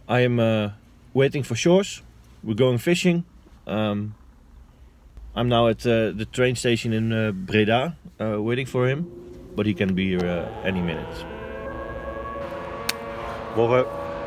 I am waiting for Shores. We're going fishing. I'm now at the train station in Breda, waiting for him, but he can be here any minute. Morgen.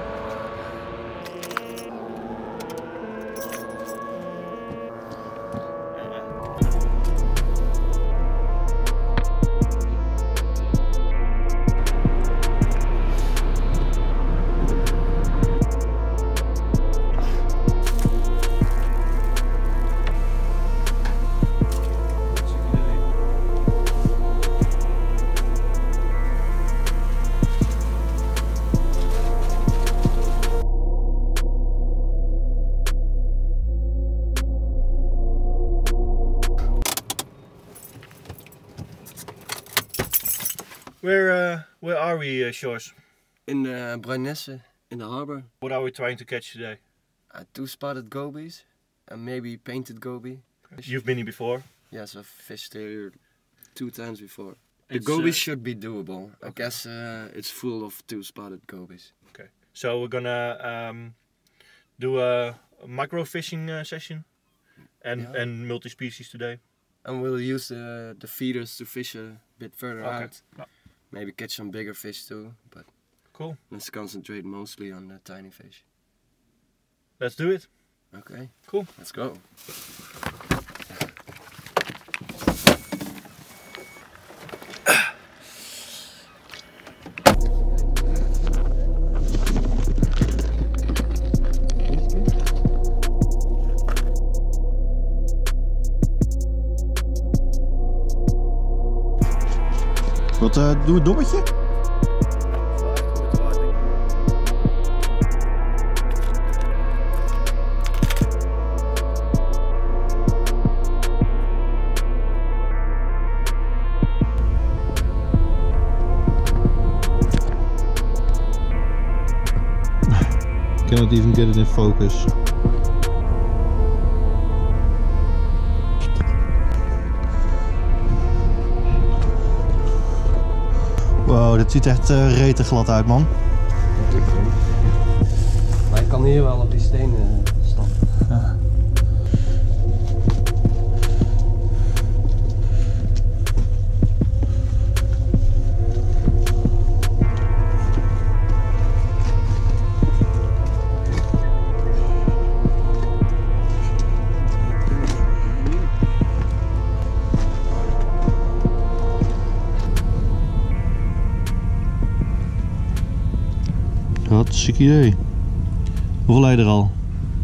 Where are we, Shores? In Bruinesse, in the harbor. What are we trying to catch today? 2 spotted gobies and maybe painted goby. You've been here before? Yes, I've fished here 2 times before. The It's, gobies should be doable. I guess it's full of 2 spotted gobies. Okay. So we're gonna do a micro fishing session and multi-species today. And we'll use the feeders to fish a bit further out. Yeah. Maybe catch some bigger fish too, but Cool. let's concentrate mostly on the tiny fish. Let's do it. Okay. Cool. Let's go. Wat, doe een dobbetje? Cannot even get it in focus. Wow, dit ziet echt rete glad uit, man. Maar ik kan hier wel op die stenen stappen. Ja. Hartstikke idee. Hoeveel lei er al?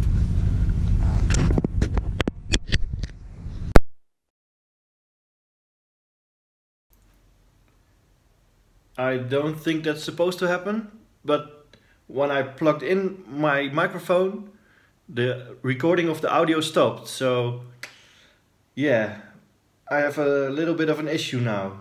I don't think that's supposed to happen, but when I plugged in my microphone, the recording of the audio stopped. So yeah, I have a little bit of an issue now.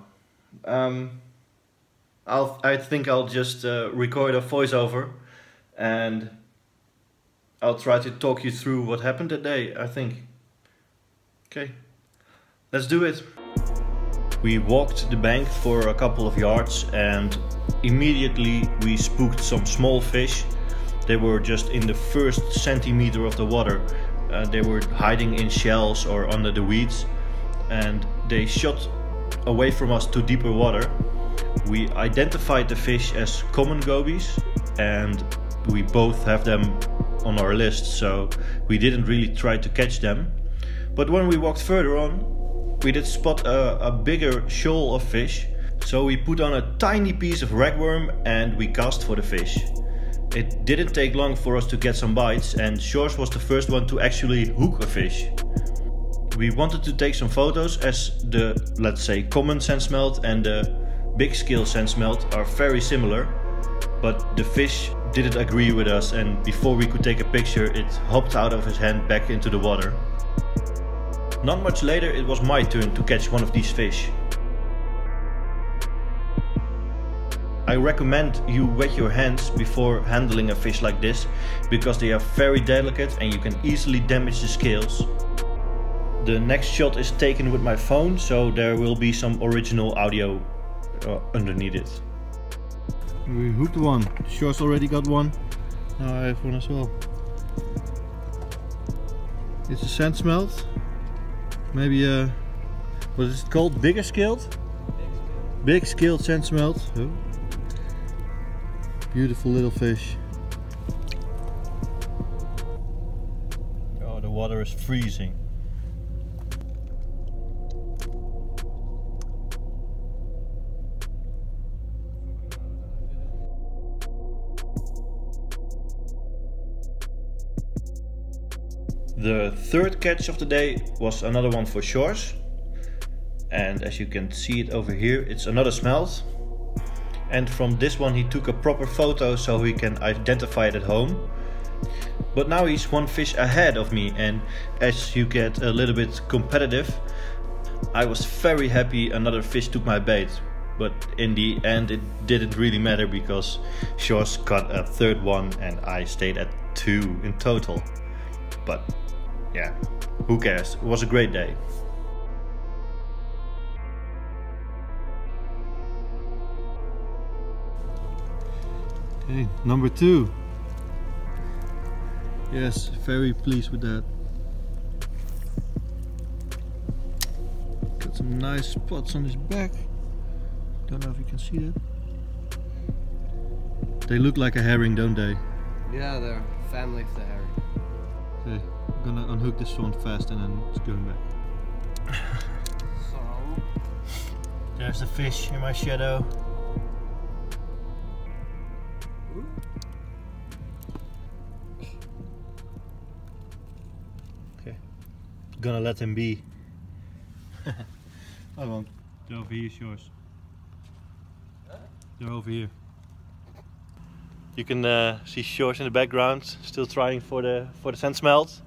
I think I'll just record a voiceover and I'll try to talk you through what happened that day, I think. Okay, let's do it. We walked the bank for a couple of yards and immediately we spooked some small fish. They were just in the first centimeter of the water. They were hiding in shells or under the weeds and they shot away from us to deeper water. We identified the fish as common gobies and we both have them on our list, so we didn't really try to catch them. But when we walked further on, we did spot a bigger shoal of fish, so we put on a tiny piece of ragworm and we cast for the fish. It didn't take long for us to get some bites and Shores was the first one to actually hook a fish. We wanted to take some photos as the, let's say, common sand smelt and the big scale sand smelt are very similar, but the fish didn't agree with us and before we could take a picture it hopped out of his hand back into the water. Not much later it was my turn to catch one of these fish. I recommend you wet your hands before handling a fish like this because they are very delicate and you can easily damage the scales. The next shot is taken with my phone, so there will be some original audio underneath it. We hooked one. Shores already got one. Now I have one as well. It's a sand smelt. Maybe what is it called? Bigger scaled? Big scaled sand smelt. Oh. Beautiful little fish. Oh, the water is freezing. The third catch of the day was another one for Shores, and as you can see it over here, it's another smelt, and from this one he took a proper photo so he can identify it at home. But now he's one fish ahead of me, and as you get a little bit competitive, I was very happy another fish took my bait, but in the end it didn't really matter because Shores caught a third one and I stayed at 2 in total. But yeah, who cares? It was a great day. Okay, number 2. Yes, very pleased with that. Got some nice spots on his back. Don't know if you can see that. They look like a herring, don't they? Yeah, they're family of the herring. Okay, I'm gonna unhook this one fast and then it's going back. So, There's the fish in my shadow. Okay, gonna let him be. I won't. They're over here, Shores. They're over here. You can see Shores in the background, still trying for the sand smelt.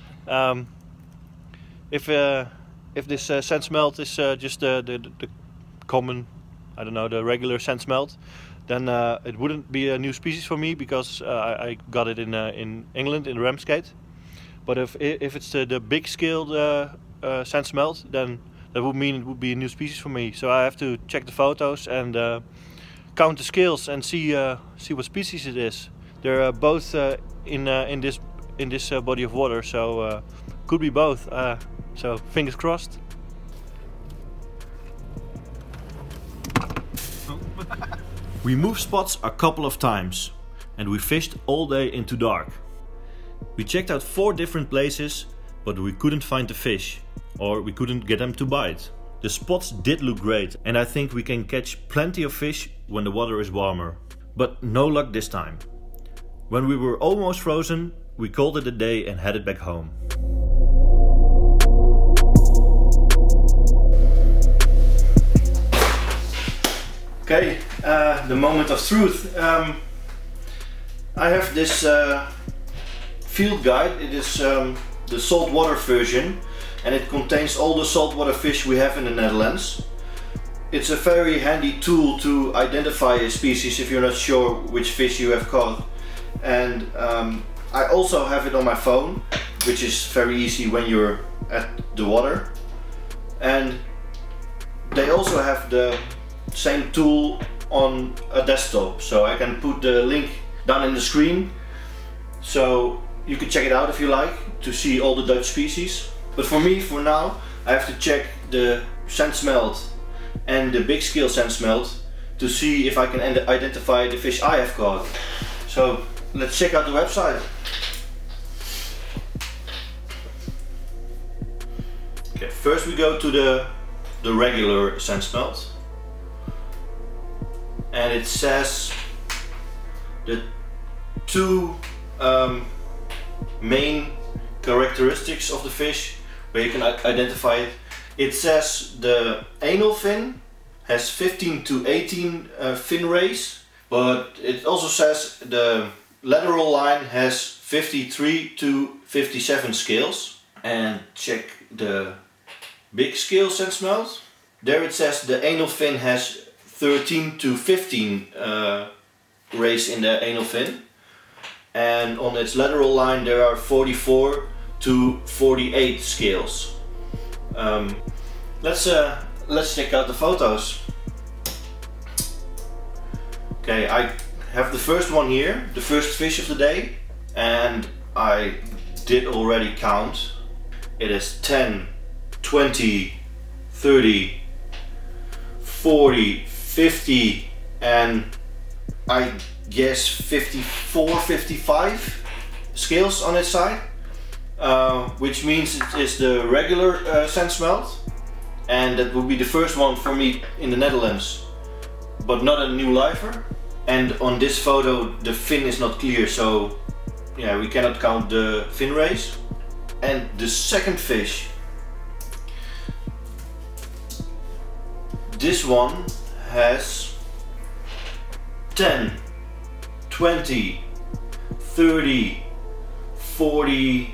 If this sand smelt is just the common, I don't know, the regular sand smelt, then it wouldn't be a new species for me because I got it in England in Ramsgate. But if it's the big scaled sand smelt, then that would mean it would be a new species for me. So I have to check the photos and count the scales and see what species it is. They're both in this body of water, so could be both. So fingers crossed. We moved spots a couple of times and we fished all day into dark. We checked out 4 different places, but we couldn't find the fish, or we couldn't get them to bite. The spots did look great and I think we can catch plenty of fish when the water is warmer. But no luck this time. When we were almost frozen, we called it a day and headed back home. Okay, the moment of truth. I have this field guide. It is the saltwater version, and it contains all the saltwater fish we have in the Netherlands. It's a very handy tool to identify a species if you're not sure which fish you have caught. And I also have it on my phone, which is very easy when you're at the water. And they also have the same tool on a desktop, so I can put the link down in the screen so you can check it out if you like to see all the Dutch species. But for me, for now, I have to check the sand smelt and the big scale sand smelt to see if I can identify the fish I have caught. So let's check out the website. Okay, first we go to the regular sand smelt, and it says the 2 main characteristics of the fish where you can identify it. It says the anal fin has 15 to 18 fin rays, but it also says the lateral line has 53 to 57 scales. And check the big scale sand smelt. There it says the anal fin has 13 to 15 rays in the anal fin, and on its lateral line there are 44 to 48 scales. Let's check out the photos. Okay, I have the first one here, the first fish of the day, and I did already count. It is 10, 20, 30, 40, 50 and I guess 54, 55 scales on its side, which means it is the regular sand smelt, and that would be the first one for me in the Netherlands, but not a new lifer. And on this photo the fin is not clear, so yeah, we cannot count the fin raise. And the second fish, this one has 10, 20, 30, 40,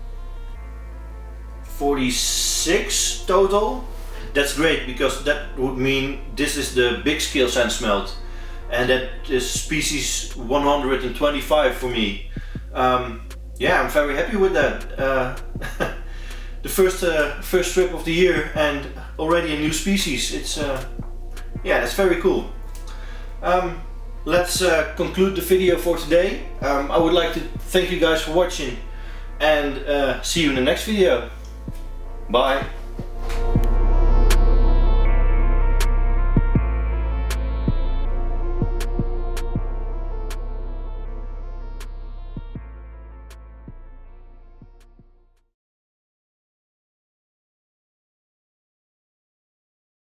46 total. That's great, because that would mean this is the big scale sand smelt, and that is species 125 for me. Yeah, I'm very happy with that. The first trip of the year and already a new species. It's yeah, that's very cool. Let's conclude the video for today. I would like to thank you guys for watching, and see you in the next video. Bye.